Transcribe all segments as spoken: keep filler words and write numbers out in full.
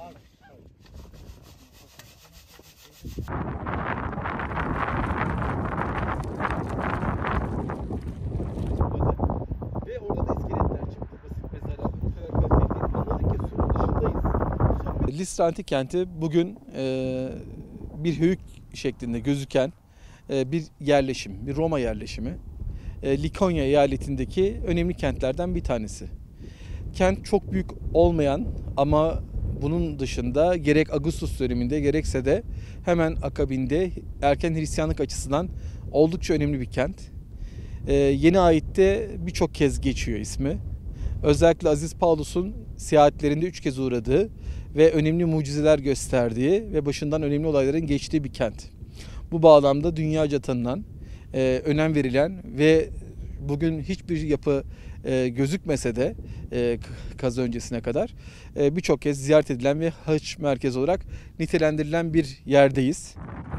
Ve orada da iskeletler çıktı. Basit mezarlar. Bu kadar kaliteli. Anladık ki surun dışındayız. Listra Antik Kenti bugün e, bir höyük şeklinde gözüken e, bir yerleşim, bir Roma yerleşimi. E, Likonya eyaletindeki önemli kentlerden bir tanesi. Kent çok büyük olmayan ama bunun dışında gerek Augustus döneminde gerekse de hemen akabinde erken Hristiyanlık açısından oldukça önemli bir kent. Ee, yeni ayette birçok kez geçiyor ismi. Özellikle Aziz Paulus'un seyahatlerinde üç kez uğradığı ve önemli mucizeler gösterdiği ve başından önemli olayların geçtiği bir kent. Bu bağlamda dünyaca tanınan, e, önem verilen ve bugün hiçbir yapı e, gözükmese de e, kazı öncesine kadar e, birçok kez ziyaret edilen ve haç merkezi olarak nitelendirilen bir yerdeyiz.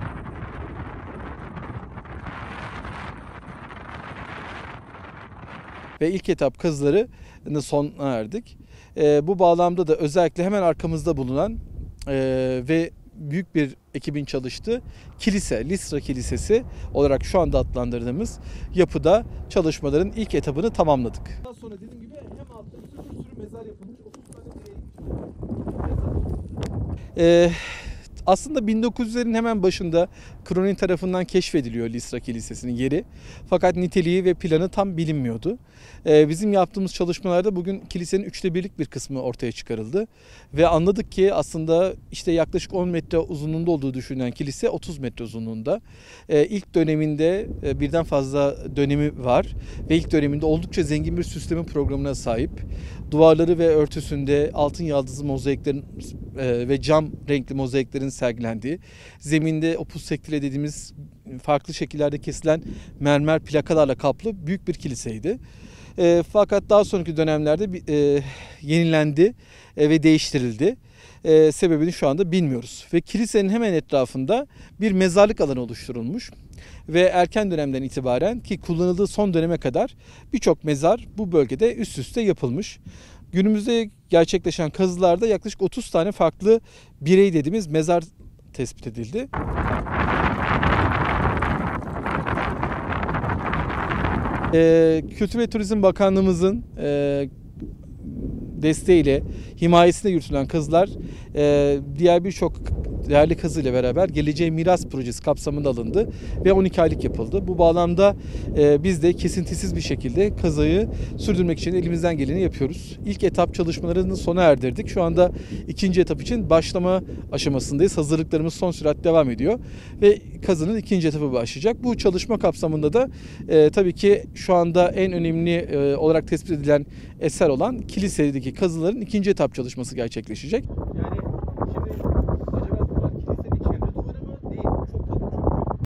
Ve ilk etap kazılarını sona erdik. E, bu bağlamda da özellikle hemen arkamızda bulunan e, ve büyük bir ekibin çalıştığı kilise, Listra Kilisesi olarak şu anda adlandırdığımız yapıda çalışmaların ilk etabını tamamladık. Daha sonra dediğim gibi hem altta bir sürü, sürü mezar yapılmış, otuz tane direğe ee, Aslında bin dokuz yüzlerin hemen başında Cronin tarafından keşfediliyor Listra Kilisesi'nin yeri. Fakat niteliği ve planı tam bilinmiyordu. Ee, bizim yaptığımız çalışmalarda bugün kilisenin üçte birlik bir kısmı ortaya çıkarıldı. Ve anladık ki aslında işte yaklaşık on metre uzunluğunda olduğu düşünülen kilise otuz metre uzunluğunda. Ee, ilk döneminde e, birden fazla dönemi var. Ve ilk döneminde oldukça zengin bir süsleme programına sahip. Duvarları ve örtüsünde altın yaldızlı mozaiklerin e, ve cam renkli mozaiklerin sergilendiği, zeminde opus sectile dediğimiz farklı şekillerde kesilen mermer plakalarla kaplı büyük bir kiliseydi. E, fakat daha sonraki dönemlerde e, yenilendi e, ve değiştirildi. E, sebebini şu anda bilmiyoruz. Ve kilisenin hemen etrafında bir mezarlık alanı oluşturulmuş. Ve erken dönemden itibaren ki kullanıldığı son döneme kadar birçok mezar bu bölgede üst üste yapılmış. Günümüzde gerçekleşen kazılarda yaklaşık otuz tane farklı birey dediğimiz mezar tespit edildi. Ee, Kültür ve Turizm Bakanlığımızın e, desteğiyle, himayesinde yürütülen kazılar e, diğer birçok değerli kazıyla beraber Geleceğe Miras Projesi kapsamında alındı ve on iki aylık yapıldı. Bu bağlamda e, biz de kesintisiz bir şekilde kazıyı sürdürmek için elimizden geleni yapıyoruz. İlk etap çalışmalarını sona erdirdik. Şu anda ikinci etap için başlama aşamasındayız. Hazırlıklarımız son sürat devam ediyor ve kazının ikinci etapı başlayacak. Bu çalışma kapsamında da e, tabii ki şu anda en önemli e, olarak tespit edilen eser olan kilisedeki kazıların ikinci etap çalışması gerçekleşecek. Yani şimdi